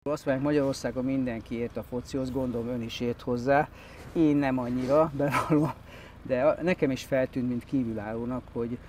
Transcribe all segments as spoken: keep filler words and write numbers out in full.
Azt mondják, Magyarországon mindenki ért a focihoz, gondolom ön is ért hozzá. Én nem annyira, bevallom, de nekem is feltűnt, mint kívülállónak, hogy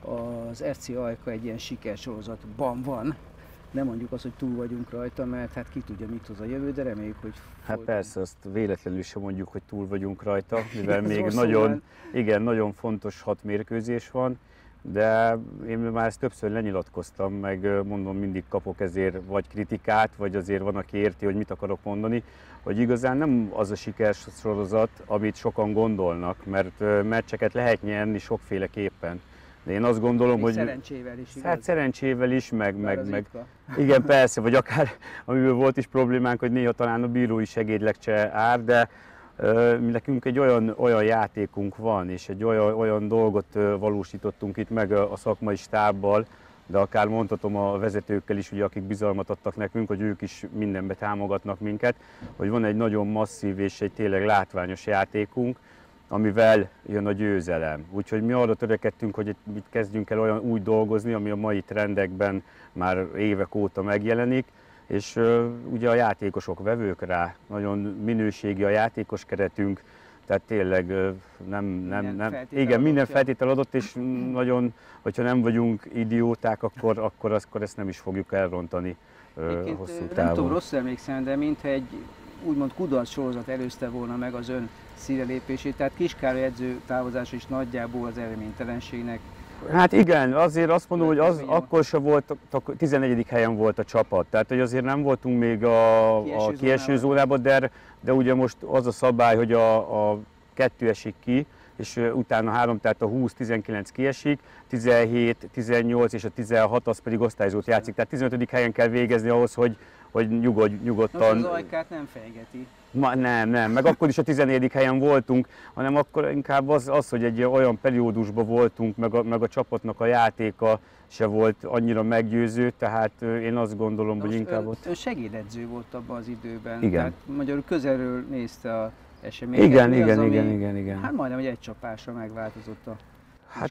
az ef cé Ajka egy ilyen sikersorozatban van. Nem mondjuk azt, hogy túl vagyunk rajta, mert hát ki tudja, mit hoz a jövő, de reméljük, hogy Hát folyton. Persze, azt véletlenül sem mondjuk, hogy túl vagyunk rajta, mivel még Ez nagyon, igen, nagyon fontos hat mérkőzés van, de én már ezt többször lenyilatkoztam, meg mondom, mindig kapok ezért vagy kritikát, vagy azért van, aki érti, hogy mit akarok mondani, hogy igazán nem az a sikersorozat, amit sokan gondolnak, mert meccseket lehet nyerni sokféleképpen. De én azt gondolom, hogy szerencsével is, igaz? Hát szerencsével is, meg, meg, meg igen, persze, vagy akár, amiből volt is problémánk, hogy néha talán a bírói segédlek se ár, de uh, nekünk egy olyan, olyan játékunk van, és egy olyan, olyan dolgot uh, valósítottunk itt meg a, a szakmai stábbal, de akár mondhatom a vezetőkkel is, ugye, akik bizalmat adtak nekünk, hogy ők is mindenbe támogatnak minket, hogy van egy nagyon masszív és egy tényleg látványos játékunk, amivel jön a győzelem. Úgyhogy mi arra törekedtünk, hogy itt kezdjünk el olyan úgy dolgozni, ami a mai trendekben már évek óta megjelenik, és uh, ugye a játékosok vevők rá, nagyon minőségi a játékos keretünk, tehát tényleg uh, nem, nem, nem, igen, minden feltétel adott, és nagyon, hogyha nem vagyunk idióták, akkor, akkor, akkor ezt nem is fogjuk elrontani uh, hosszú távon. Nem tudom, rosszul emlékszem, de mintha egy úgymond kudarc sorozat előzte volna meg az ön színrelépését, tehát Kis Károly edző távozása is nagyjából az eredménytelenségnek. Hát igen, azért azt mondom, hogy az akkor se volt, tizennegyedik helyen volt a csapat, tehát hogy azért nem voltunk még a, a kieső zónában, de, de ugye most az a szabály, hogy a, a kettő esik ki, és utána három, tehát a húsz tizenkilenc kiesik, tizenhét tizennyolc és a tizenhat az pedig osztályzót játszik, tehát tizenötödik helyen kell végezni ahhoz, hogy, hogy nyugod, nyugodtan... Nos, az Ajkát nem fejegeti. Ma, nem, nem, meg akkor is a tizennegyedik helyen voltunk, hanem akkor inkább az, az hogy egy olyan periódusban voltunk, meg a, meg a csapatnak a játéka se volt annyira meggyőző, tehát én azt gondolom, hogy inkább ön, ott... Ön segédedző volt abban az időben, igen. Tehát magyarul közelről nézte a eseményeket. Igen, Mi igen, az, igen, ami, igen, igen. Hát majdnem, hogy egy csapásra megváltozott a Hát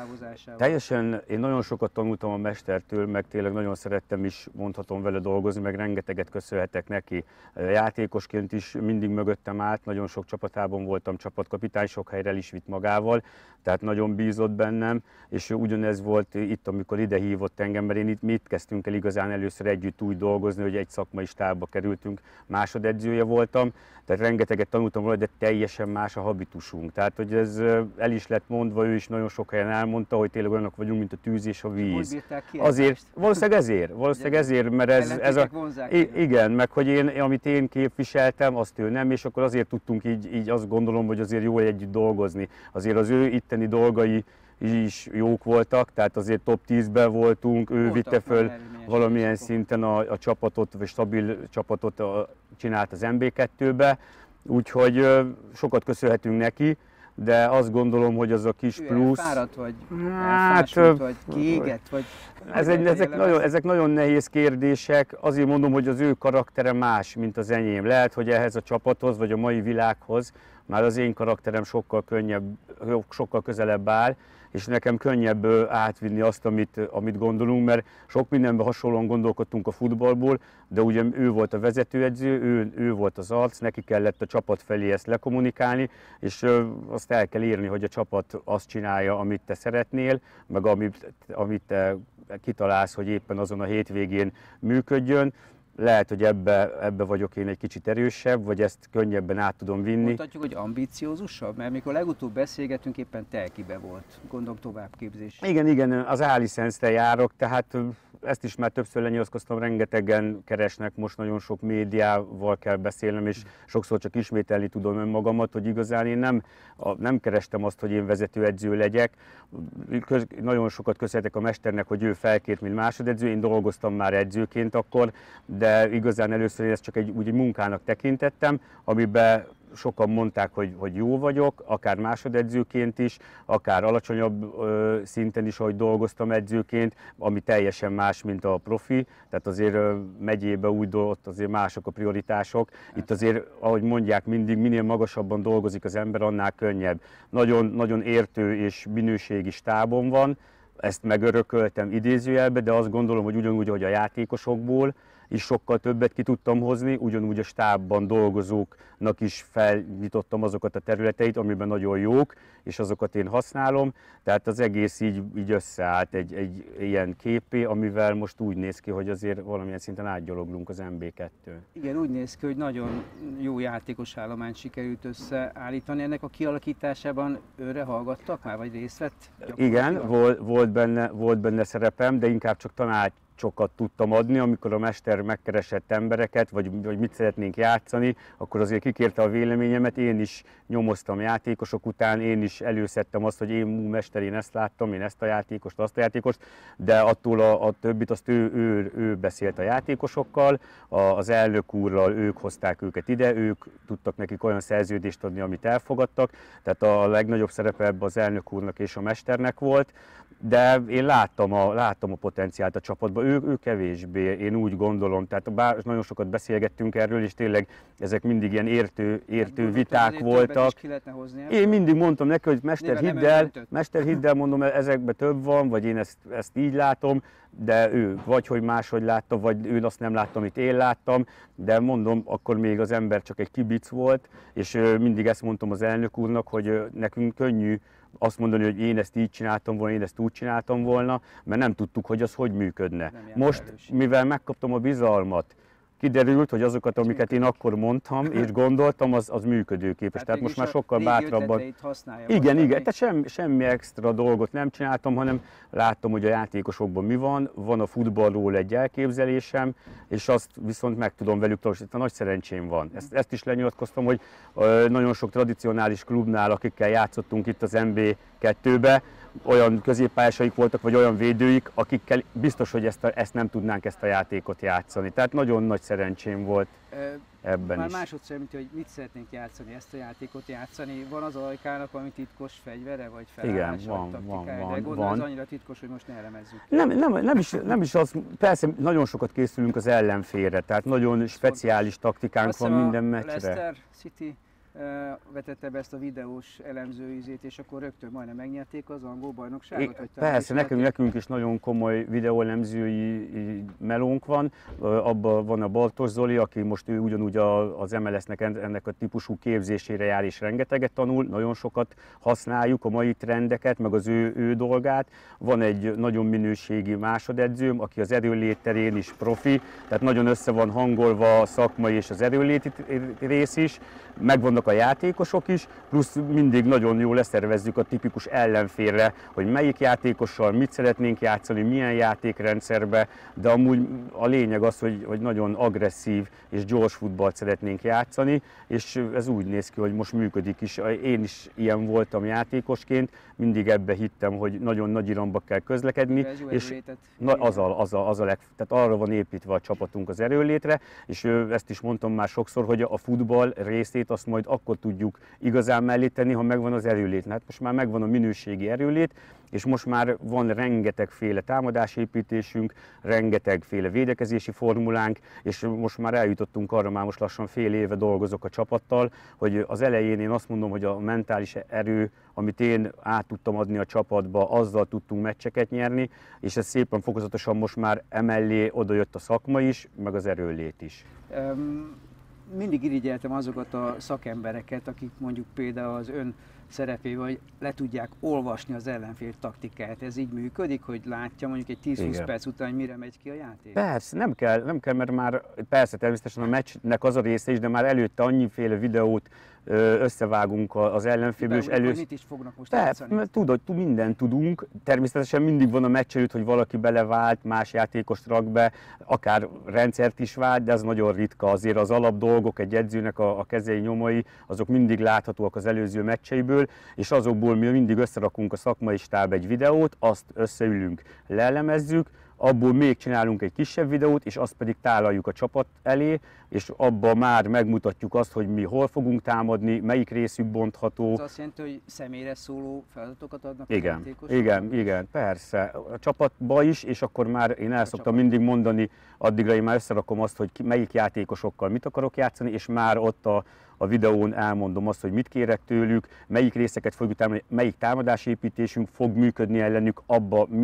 teljesen, én nagyon sokat tanultam a mestertől, meg tényleg nagyon szerettem is, mondhatom vele dolgozni, meg rengeteget köszönhetek neki. Játékosként is mindig mögöttem állt, nagyon sok csapatában voltam csapatkapitány, sok helyre el is vitt magával, tehát nagyon bízott bennem, és ugyanez volt itt, amikor ide hívott engem, mert én itt, mi itt kezdtünk el igazán először együtt úgy dolgozni, hogy egy szakmai stábba kerültünk, másodedzője voltam, tehát rengeteget tanultam volna, de teljesen más a habitusunk. Tehát, hogy ez el is lett mondva, ő is nagyon sok helyen elmondta, hogy tényleg olyanok vagyunk, mint a tűz és a víz. Azért, valószínűleg ezért, valószínűleg ezért, mert ez, ez a... Igen, meg hogy én, amit én képviseltem, azt ő nem, és akkor azért tudtunk így, így azt gondolom, hogy azért jól együtt dolgozni. Azért az ő itteni dolgai is jók voltak, tehát azért top tízben voltunk, ő voltak, vitte föl valamilyen szinten a, a csapatot, vagy stabil csapatot a, csinált az em bé kettőbe, úgyhogy sokat köszönhetünk neki, de azt gondolom, hogy az a kis ő plusz... Fáradt vagy, hát, elfásult, vagy kiégett, vagy... Ez egy, ezek, nagyon, ezek nagyon nehéz kérdések, azért mondom, hogy az ő karaktere más, mint az enyém. Lehet, hogy ehhez a csapathoz, vagy a mai világhoz már az én karakterem sokkal könnyebb, sokkal közelebb áll, és nekem könnyebb átvinni azt, amit, amit gondolunk, mert sok mindenben hasonlóan gondolkodtunk a futballból, de ugye ő volt a vezetőedző, ő, ő volt az arc, neki kellett a csapat felé ezt lekommunikálni, és azt el kell írni, hogy a csapat azt csinálja, amit te szeretnél, meg amit, amit te kitalálsz, hogy éppen azon a hétvégén működjön. Lehet, hogy ebbe, ebbe vagyok én egy kicsit erősebb, vagy ezt könnyebben át tudom vinni. Mondhatjuk, hogy ambiciózusabb? Mert mikor legutóbb beszélgetünk, éppen telkibe volt, gondolom továbbképzés. Igen, igen, az Áliszenzre járok, tehát ezt is már többször lenyilatkoztam, rengetegen keresnek, most nagyon sok médiával kell beszélnem, és sokszor csak ismételni tudom önmagamat, hogy igazán én nem, nem kerestem azt, hogy én vezetőedző legyek. Köz, nagyon sokat köszönhetek a mesternek, hogy ő felkért, mint másodedző, én dolgoztam már edzőként akkor, de igazán először én ezt csak egy, úgy egy munkának tekintettem, amiben sokan mondták, hogy, hogy jó vagyok, akár másodedzőként is, akár alacsonyabb ö, szinten is, ahogy dolgoztam edzőként, ami teljesen más, mint a profi, tehát azért ö, megyébe úgy dolgozott, azért mások a prioritások. Itt azért, ahogy mondják, mindig minél magasabban dolgozik az ember, annál könnyebb. Nagyon, nagyon értő és minőségi stábom van, ezt megörököltem idézőjelbe, de azt gondolom, hogy ugyanúgy, hogy a játékosokból, is sokkal többet ki tudtam hozni, ugyanúgy a stábban dolgozóknak is felnyitottam azokat a területeit, amiben nagyon jók, és azokat én használom, tehát az egész így, így összeállt egy, egy ilyen képé, amivel most úgy néz ki, hogy azért valamilyen szinten átgyaloglunk az em bé kettőn. Igen, úgy néz ki, hogy nagyon jó játékos állományt sikerült összeállítani. Ennek a kialakításában őre hallgattak már, vagy részt vett? Igen, volt, volt, benne, volt benne szerepem, de inkább csak tanácsokat tudtam adni, amikor a mester megkeresett embereket, vagy, vagy mit szeretnénk játszani, akkor azért kikérte a véleményemet, én is nyomoztam játékosok után, én is előszedtem azt, hogy én mú mester, én ezt láttam, én ezt a játékost, azt a játékost, de attól a, a többit azt ő, ő, ő beszélt a játékosokkal, a, az elnök úrral ők hozták őket ide, ők tudtak nekik olyan szerződést adni, amit elfogadtak, tehát a legnagyobb szerepe ebben az elnök úrnak és a mesternek volt, de én láttam a, láttam a potenciált a csapatban, ő, ő kevésbé, én úgy gondolom, tehát bár nagyon sokat beszélgettünk erről, és tényleg ezek mindig ilyen értő, értő viták voltak. Én mindig mondtam neki, hogy mester, hidd el, mester, hidd el, mondom, ezekben több van, vagy én ezt, ezt így látom, de ő vagy hogy máshogy látta, vagy ő azt nem látta, amit én láttam, de mondom, akkor még az ember csak egy kibic volt, és mindig ezt mondtam az elnök úrnak, hogy nekünk könnyű azt mondani, hogy én ezt így csináltam volna, én ezt úgy csináltam volna, mert nem tudtuk, hogy az hogy működne. Most, mivel megkaptam a bizalmat, kiderült, hogy azokat, amiket én akkor mondtam és gondoltam, az, az működőképes. Tehát, Tehát most már sokkal bátrabban. Igen, igen, tehát semmi, semmi extra dolgot nem csináltam, hanem láttam, hogy a játékosokban mi van, van a futballról egy elképzelésem, és azt viszont meg tudom velük tartani, nagy szerencsém van. Ezt, ezt is lenyilatkoztam, hogy nagyon sok tradicionális klubnál, akikkel játszottunk itt az em bé kettőbe, olyan középpályasaik voltak, vagy olyan védőik, akikkel biztos, hogy ezt, a, ezt nem tudnánk ezt a játékot játszani. Tehát nagyon nagy szerencsém volt ebben Már is. másodszor, mint hogy mit szeretnénk játszani, ezt a játékot játszani. Van az Ajkának valami titkos fegyvere, vagy felállás, igen, van, vagy van, taktikája? van, De gondolom, van. az annyira titkos, hogy most ne elemezzük. Nem, nem, nem, is, nem is az, persze nagyon sokat készülünk az ellenfélre, tehát nagyon speciális taktikánk Azt van minden meccsre. Leicester City vetette be ezt a videós elemzőizét, és akkor rögtön majdnem megnyerték az angol bajnokságot? É, persze, nekünk, nekünk is nagyon komoly videóelemzői melónk van. Abban van a Baltos Zoli, aki most ő ugyanúgy az em el es-nek ennek a típusú képzésére jár és rengeteget tanul, nagyon sokat használjuk a mai trendeket, meg az ő, ő dolgát. Van egy nagyon minőségi másodedzőm, aki az erőlét terén is profi, tehát nagyon össze van hangolva a szakmai és az erőléti rész is. Megvannak a játékosok is, plusz mindig nagyon jól leszervezzük a tipikus ellenfélre, hogy melyik játékossal mit szeretnénk játszani, milyen játékrendszerbe, de amúgy a lényeg az, hogy, hogy nagyon agresszív és gyors futballt szeretnénk játszani, és ez úgy néz ki, hogy most működik is. Én is ilyen voltam játékosként, mindig ebbe hittem, hogy nagyon nagy iramba kell közlekedni, és na, az, a, az, a, az a leg, tehát arra van építve a csapatunk az erőlétre, és ezt is mondtam már sokszor, hogy a futball részét azt majd akkor tudjuk igazán mellé tenni, ha megvan az erőlét. Hát most már megvan a minőségi erőlét, és most már van rengetegféle támadásépítésünk, rengetegféle védekezési formulánk, és most már eljutottunk arra, már most lassan fél éve dolgozok a csapattal, hogy az elején én azt mondom, hogy a mentális erő, amit én át tudtam adni a csapatba, azzal tudtunk meccseket nyerni, és ez szépen fokozatosan most már emellé odajött a szakma is, meg az erőlét is. Um... Mindig irigyeltem azokat a szakembereket, akik mondjuk például az ön szerepével, hogy le tudják olvasni az ellenfél taktikáját. Ez így működik, hogy látja mondjuk egy tíz-húsz perc után, hogy mire megy ki a játék? Persze, nem kell, nem kell, mert már persze természetesen a meccsnek az a része is, de már előtte annyiféle videót összevágunk az ellenfélből. És elősz... Mit is fognak most játszani? Tudod, mindent tudunk. Természetesen mindig van a meccs előtt, hogy valaki belevált, más játékost rak be, akár rendszert is vált, de az nagyon ritka. Azért az alap dolgok, egy edzőnek a, a kezei nyomai, azok mindig láthatóak az előző meccseiből, és azokból mi mindig összerakunk a szakmai stáb egy videót, azt összeülünk, leelemezzük, abból még csinálunk egy kisebb videót, és azt pedig tálaljuk a csapat elé, és abban már megmutatjuk azt, hogy mi hol fogunk támadni, melyik részük bontható. Ez azt jelenti, hogy személyre szóló feladatokat adnak igen, a játékosok? Igen, igen, persze. A csapatba is, és akkor már én el szoktam mindig mondani, addigra én már összerakom azt, hogy melyik játékosokkal mit akarok játszani, és már ott a a videón elmondom azt, hogy mit kérek tőlük, melyik részeket fogjuk támadni, melyik támadásépítésünk fog működni ellenük, abba milyen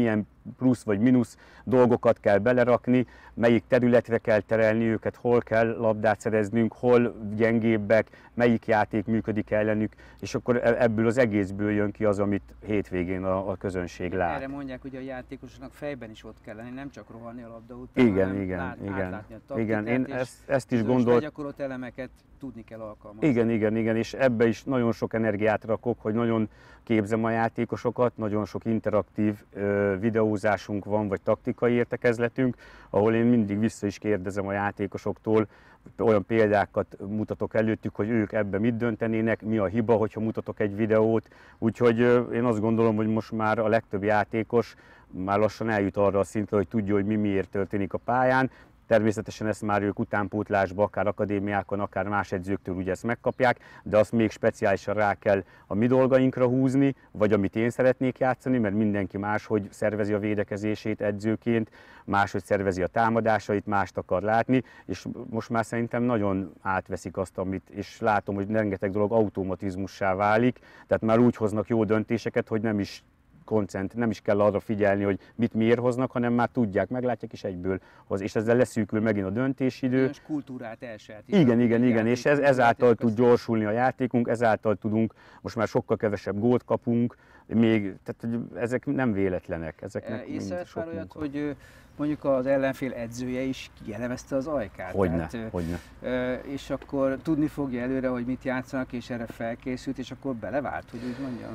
plusz vagy mínusz dolgokat kell belerakni, melyik területre kell terelni őket, hol kell labdát szereznünk, hol gyengébbek, melyik játék működik ellenük, és akkor ebből az egészből jön ki az, amit hétvégén a, a közönség lát. Erre mondják, hogy a játékosoknak fejben is ott kell lenni, nem csak rohanni a labda után, igen, hanem igen, lát, igen, átlátni a taktikát, igen, én és ezt, ezt is gondolom. Begyakorolt elemeket tudni kell alkalmazni. Igen, igen, igen, és ebbe is nagyon sok energiát rakok, hogy nagyon képzem a játékosokat, nagyon sok interaktív ö, videózásunk van, vagy taktikai értekezletünk, ahol én mindig vissza is kérdezem a játékosoktól, olyan példákat mutatok előttük, hogy ők ebben mit döntenének, mi a hiba, hogyha mutatok egy videót. Úgyhogy ö, én azt gondolom, hogy most már a legtöbb játékos már lassan eljut arra a szintre, hogy tudja, hogy mi miért történik a pályán. Természetesen ezt már ők utánpótlásba, akár akadémiákon, akár más edzőktől ugye ezt megkapják, de azt még speciálisan rá kell a mi dolgainkra húzni, vagy amit én szeretnék játszani, mert mindenki máshogy szervezi a védekezését edzőként, máshogy szervezi a támadásait, mást akar látni, és most már szerintem nagyon átveszik azt, amit, és látom, hogy rengeteg dolog automatizmussá válik, tehát már úgy hoznak jó döntéseket, hogy nem is koncent, nem is kell arra figyelni, hogy mit miért hoznak, hanem már tudják, meglátják és egyből hoz. És ezzel leszűkül megint a döntésidő. Bizonyos kultúrát elsajátítani. Igen, igen, igen, és ez, ezáltal tud gyorsulni a játékunk, ezáltal tudunk, most már sokkal kevesebb gólt kapunk, még, tehát ezek nem véletlenek. Ezeknek észrevett már olyat, hogy mondjuk az ellenfél edzője is kielemezte az ajkát. Hogyne, tehát, hogyne. És akkor tudni fogja előre, hogy mit játszanak, és erre felkészült, és akkor belevárt, hogy úgy mondjam.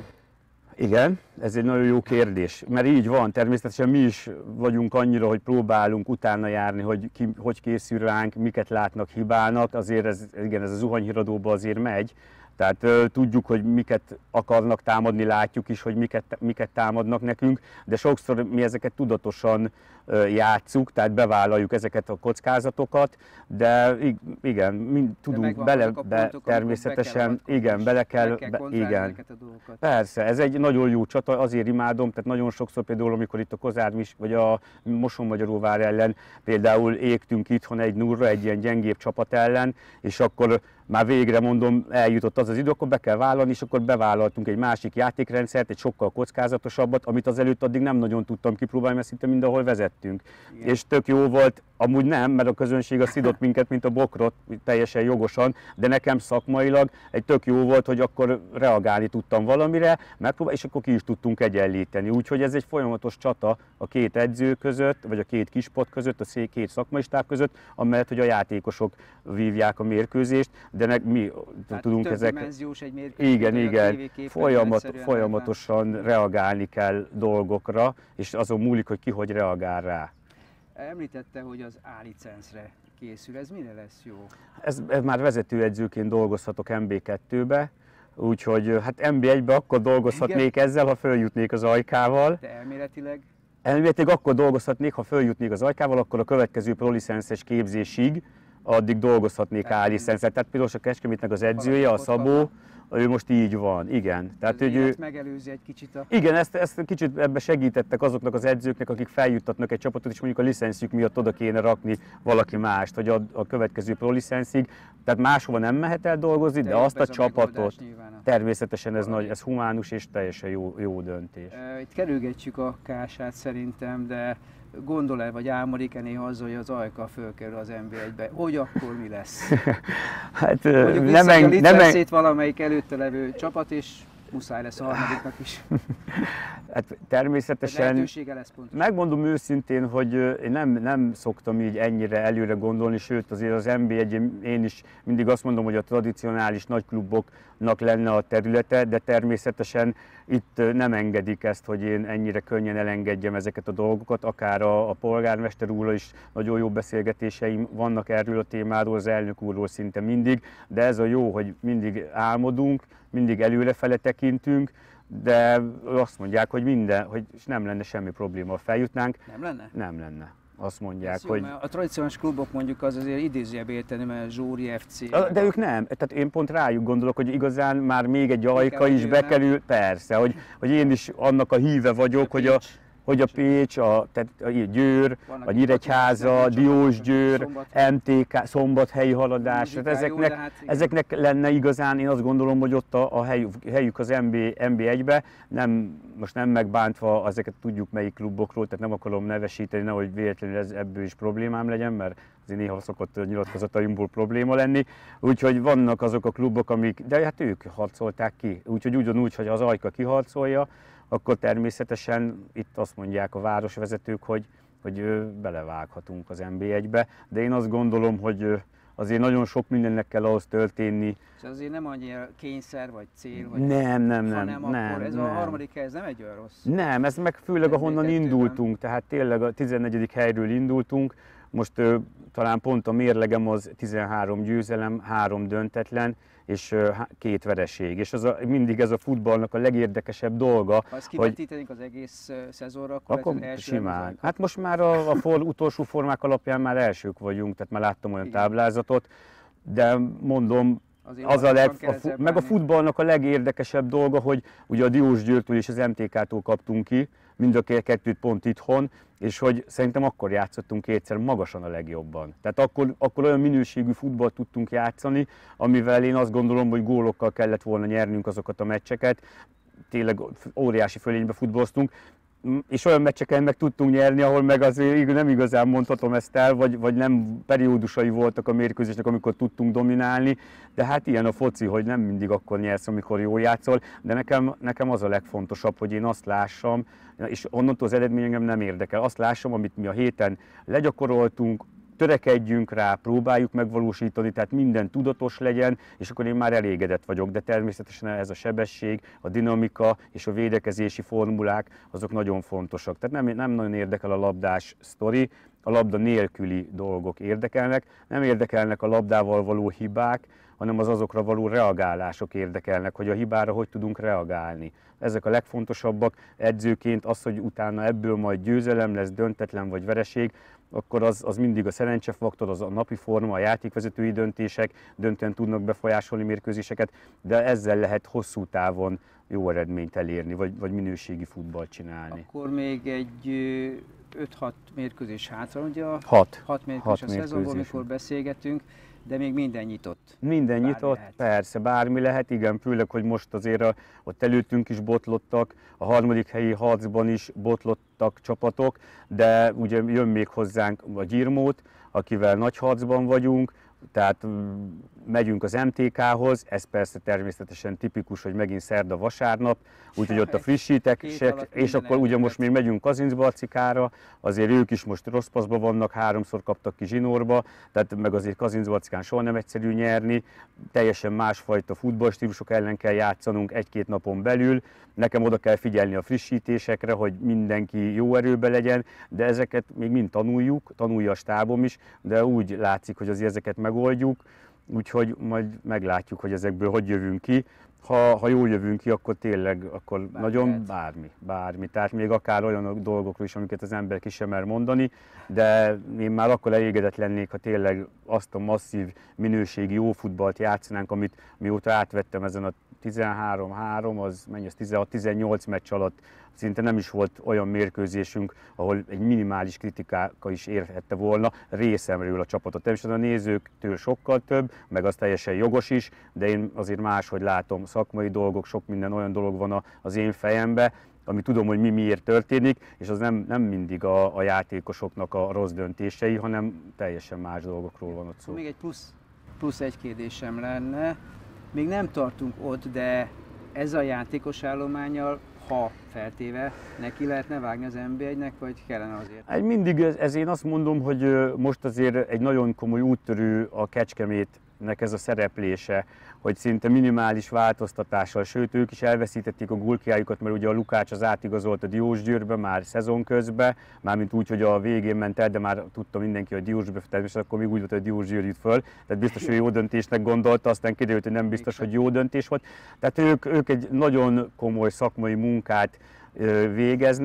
Igen, ez egy nagyon jó kérdés, mert így van, természetesen mi is vagyunk annyira, hogy próbálunk utána járni, hogy ki, hogy készül ránk, miket látnak hibának, azért ez, igen, ez a zuhanyhíradóba azért megy, tehát uh, tudjuk, hogy miket akarnak támadni, látjuk is, hogy miket, miket támadnak nekünk, de sokszor mi ezeket tudatosan uh, játsszuk, tehát bevállaljuk ezeket a kockázatokat, de igen, mind tudunk de bele, pontok, be, természetesen, be igen, bele kell, kell be, igen. A Persze, ez egy nagyon jó csata, azért imádom, tehát nagyon sokszor például, amikor itt a Kozármis, vagy a Mosonmagyaróvár ellen például égtünk itthon egy nullra egy ilyen gyengébb csapat ellen, és akkor már végre mondom, eljutott az az idő, akkor be kell vállalni, és akkor bevállaltunk egy másik játékrendszert, egy sokkal kockázatosabbat, amit az előtt addig nem nagyon tudtam kipróbálni, mert szinte mindenhol vezettünk. Igen. És tök jó volt, amúgy nem, mert a közönség a szidott minket, mint a bokrot, teljesen jogosan, de nekem szakmailag egy tök jó volt, hogy akkor reagálni tudtam valamire, megpróbálni, és akkor ki is tudtunk egyenlíteni. Úgyhogy ez egy folyamatos csata a két edző között, vagy a két kispot között, a két szakmai stáb között, amellett, hogy a játékosok vívják a mérkőzést, de ne, mi tehát tudunk ezek... egy mérkőzés, igen, igen, folyamat, folyamatosan reagálni kell dolgokra, és azon múlik, hogy ki hogy reagál rá. Említette, hogy az A-licencre készül, ez mire lesz jó? Ez, ez már vezetőedzőként dolgozhatok em bé kettőbe, úgyhogy hát em bé egybe akkor dolgozhatnék igen. ezzel, ha följutnék az ajkával. De elméletileg? Elméletileg akkor dolgozhatnék, ha följutnék az ajkával, akkor a következő prolicenszes képzésig addig dolgozhatnék A-licenszel. Tehát például a Kecskemétnek az edzője, a Szabó, ő most így van, igen. Tehát, hogy ő megelőzi egy kicsit a... Igen, ezt, ezt kicsit ebbe segítettek azoknak az edzőknek, akik feljuttatnak egy csapatot, és mondjuk a licenszük miatt oda kéne rakni valaki mást, hogy a, a következő pro licenszig. Tehát máshova nem mehet el dolgozni, de, de azt a csapatot, természetesen ez, nagy, ez humánus és teljesen jó, jó döntés. Itt kerülgetjük a kását szerintem, de gondol-e vagy álmodik-e néha azzal, hogy az Ajka fölkerül az em bé egybe? Hogy akkor mi lesz? Hát mondjuk nem eng- a licenszét nem valamelyik előtte levő csapat, és muszáj lesz a harmadiknak is. Hát természetesen, lesz megmondom őszintén, hogy én nem, nem szoktam így ennyire előre gondolni, sőt azért az em bé egy, én is mindig azt mondom, hogy a tradicionális nagykluboknak lenne a területe, de természetesen itt nem engedik ezt, hogy én ennyire könnyen elengedjem ezeket a dolgokat, akár a, a polgármester úrral is nagyon jó beszélgetéseim vannak erről a témáról, az elnök úrról szinte mindig, de ez a jó, hogy mindig álmodunk, mindig előrefele tekintünk, de azt mondják, hogy minden, hogy nem lenne semmi probléma, ha feljutnánk. Nem lenne? Nem lenne. Azt mondják, jó, hogy... A tradicionális klubok mondjuk az azért idézőjebb érteni, mert Zsóri ef cé... De ők nem. Tehát én pont rájuk gondolok, hogy igazán már még egy Ajka is bekerül. Persze, hogy, hogy én is annak a híve vagyok, hogy a... hogy a Pécs, a, tehát a Győr, a Nyíregyháza, Diósgyőr, em té ká, Szombathelyi Haladás, tehát ezeknek, jó, hát ezeknek lenne igazán, én azt gondolom, hogy ott a, a helyük, helyük az en bé egybe, nem, most nem megbántva, ezeket tudjuk melyik klubokról, tehát nem akarom nevesíteni, nehogy véletlenül ez, ebből is problémám legyen, mert azért néha szokott nyilatkozataimból probléma lenni. Úgyhogy vannak azok a klubok, amik, de hát ők harcolták ki. Úgyhogy ugyanúgy, hogy az Ajka kiharcolja, akkor természetesen itt azt mondják a városvezetők, hogy, hogy belevághatunk az en bé egybe. De én azt gondolom, hogy azért nagyon sok mindennek kell ahhoz történni. És azért nem annyira kényszer vagy cél, hogy nem, nem, nem, hanem nem, akkor ez nem. a harmadik hely, ez nem egy olyan rossz. Nem, ez meg főleg ahonnan indultunk, tehát tényleg a tizennegyedik helyről indultunk. Most ö, talán pont a mérlegem az tizenhárom győzelem, három döntetlen és ö, két vereség. És az a, mindig ez a futballnak a legérdekesebb dolga. Ha ezt kivetítenénk az egész szezonra, akkor, akkor ez az első simán. Az hát most már a, a for, utolsó formák alapján már elsők vagyunk, tehát már láttam olyan igen. táblázatot, de mondom, azért az a leg, a, meg a futballnak a legérdekesebb dolga, hogy ugye a Diósgyőrtől és az em té ká-tól kaptunk ki, mind a kettőt pont itthon, és hogy szerintem akkor játszottunk kétszer magasan a legjobban. Tehát akkor, akkor olyan minőségű futballt tudtunk játszani, amivel én azt gondolom, hogy gólokkal kellett volna nyernünk azokat a meccseket. Tényleg óriási fölénybe futballoztunk, és olyan meccseken meg tudtunk nyerni, ahol meg azért nem igazán mondhatom ezt el, vagy, vagy nem periódusai voltak a mérkőzésnek, amikor tudtunk dominálni, de hát ilyen a foci, hogy nem mindig akkor nyersz, amikor jól játszol, de nekem, nekem az a legfontosabb, hogy én azt lássam, és onnantól az eredmény engem nem érdekel, azt lássam, amit mi a héten legyakoroltunk, törekedjünk rá, próbáljuk megvalósítani, tehát minden tudatos legyen, és akkor én már elégedett vagyok, de természetesen ez a sebesség, a dinamika és a védekezési formulák, azok nagyon fontosak. Tehát nem, nem nagyon érdekel a labdás sztori, a labda nélküli dolgok érdekelnek, nem érdekelnek a labdával való hibák, hanem az azokra való reagálások érdekelnek, hogy a hibára hogy tudunk reagálni. Ezek a legfontosabbak. Edzőként az, hogy utána ebből majd győzelem lesz, döntetlen vagy vereség, akkor az, az mindig a szerencsefaktor, az a napi forma, a játékvezetői döntések döntően tudnak befolyásolni mérkőzéseket, de ezzel lehet hosszú távon jó eredményt elérni, vagy, vagy minőségi futballt csinálni. Akkor még egy öt-hat mérkőzés hátra, ugye a hat, hat mérkőzés a szezonból, amikor beszélgetünk, de még minden nyitott. Minden bármi nyitott, lehet. Persze, bármi lehet, igen, főleg, hogy most azért a, ott előttünk is botlottak, a harmadik helyi harcban is botlottak csapatok, de ugye jön még hozzánk a Gyirmót, akivel nagy harcban vagyunk, tehát megyünk az em té ká-hoz, ez persze természetesen tipikus, hogy megint szerda vasárnap, úgyhogy ott a frissítek, és akkor ugye most még megyünk Kazincbarcikára, azért ők is most rossz paszba vannak, háromszor kaptak ki zsinórba, tehát meg azért Kazincbarcikán soha nem egyszerű nyerni, teljesen másfajta futballstílusok ellen kell játszanunk egy-két napon belül, nekem oda kell figyelni a frissítésekre, hogy mindenki jó erőben legyen, de ezeket még mind tanuljuk, tanulja a stábom is, de úgy látszik, hogy azért ezeket megoldjuk, úgyhogy majd meglátjuk, hogy ezekből hogy jövünk ki. Ha, ha jól jövünk ki, akkor tényleg, akkor bármi nagyon lehet. bármi, bármi. Tehát még akár olyan dolgokról is, amiket az ember ki sem mer mondani, de én már akkor elégedett lennék, ha tényleg azt a masszív minőségi jó futballt játszanánk, amit mióta átvettem ezen a tizenhárom három, az mennyi, az tizenhat tizennyolc meccs alatt szinte nem is volt olyan mérkőzésünk, ahol egy minimális kritikáka is érhette volna részemről a csapatot. Természetesen a nézőktől sokkal több, meg az teljesen jogos is, de én azért máshogy látom, szakmai dolgok, sok minden olyan dolog van az én fejemben, ami tudom, hogy mi miért történik, és az nem, nem mindig a, a játékosoknak a rossz döntései, hanem teljesen más dolgokról van ott szó. Még egy plusz, plusz egy kérdésem lenne, még nem tartunk ott, de ez a játékos állománnyal, ha feltéve, neki lehetne vágni az en bé egynek, vagy kellene azért? Mindig ez, ez én azt mondom, hogy most azért egy nagyon komoly úttörő a Kecskemétnek ez a szereplése, hogy szinte minimális változtatással, sőt ők is elveszítették a gólkiájukat, mert ugye a Lukács az átigazolt a Diósgyőrbe már szezon közben, mármint úgy, hogy a végén ment el, de már tudta mindenki, hogy Diósgyőrbe, természetesen akkor még úgy volt, hogy Diósgyőr jut föl, tehát biztos, hogy jó döntésnek gondolta, aztán kiderült, hogy nem biztos, hogy jó döntés volt. Tehát ők, ők egy nagyon komoly szakmai munkát végeznek,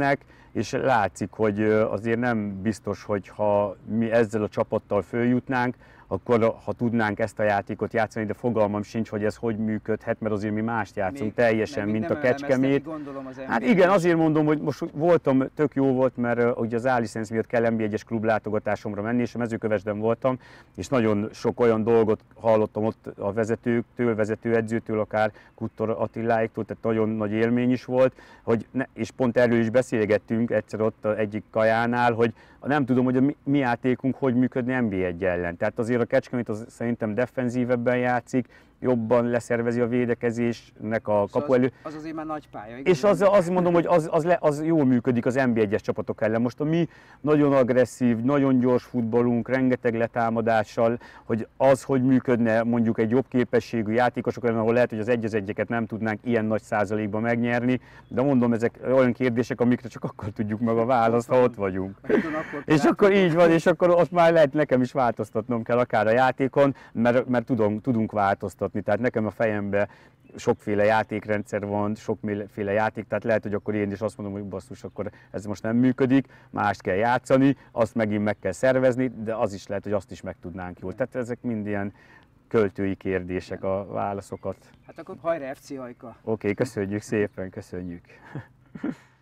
és látszik, hogy azért nem biztos, hogy ha mi ezzel a csapattal följutnánk, akkor ha tudnánk ezt a játékot játszani, de fogalmam sincs, hogy ez hogy működhet, mert azért mi mást játszunk még, teljesen, mint a Kecskemét. Hát igen, azért mondom, hogy most voltam, tök jó volt, mert uh, ugye az Alicense miatt kell en bé egyes klub látogatásomra menni, és a Mezőkövesden voltam, és nagyon sok olyan dolgot hallottam ott a vezetőktől, vezetőedzőtől, akár Kuttor Attiláiktól, tehát nagyon nagy élmény is volt, hogy ne, és pont erről is beszélgettünk egyszer ott egyik kajánál, hogy nem tudom, hogy a mi, mi játékunk hogy működni en bé egy ellen. Tehát azért a Kecskemét az szerintem defenzívebben játszik, jobban leszervezi a védekezésnek a kapu elő. Az, az azért már nagy pálya. És az, azt mondom, hogy az, az, le, az jól működik az en bé egyes csapatok ellen. Most a mi nagyon agresszív, nagyon gyors futballunk, rengeteg letámadással, hogy az, hogy működne mondjuk egy jobb képességű játékosok ellen, ahol lehet, hogy az egy az egyeket nem tudnánk ilyen nagy százalékban megnyerni, de mondom, ezek olyan kérdések, amikre csak akkor tudjuk meg a választ, ha ott vagyunk. És akkor így van, és akkor ott már lehet nekem is változtatnom kell akár a játékon, mert, mert tudom, tudunk változtatni. Tehát nekem a fejemben sokféle játékrendszer van, sokféle játék, tehát lehet, hogy akkor én is azt mondom, hogy basszus, akkor ez most nem működik, mást kell játszani, azt megint meg kell szervezni, de az is lehet, hogy azt is meg tudnánk jól. Tehát ezek mind ilyen költői kérdések, a válaszokat. Hát akkor hajrá ef cé Ajka! Oké, okay, köszönjük szépen, köszönjük!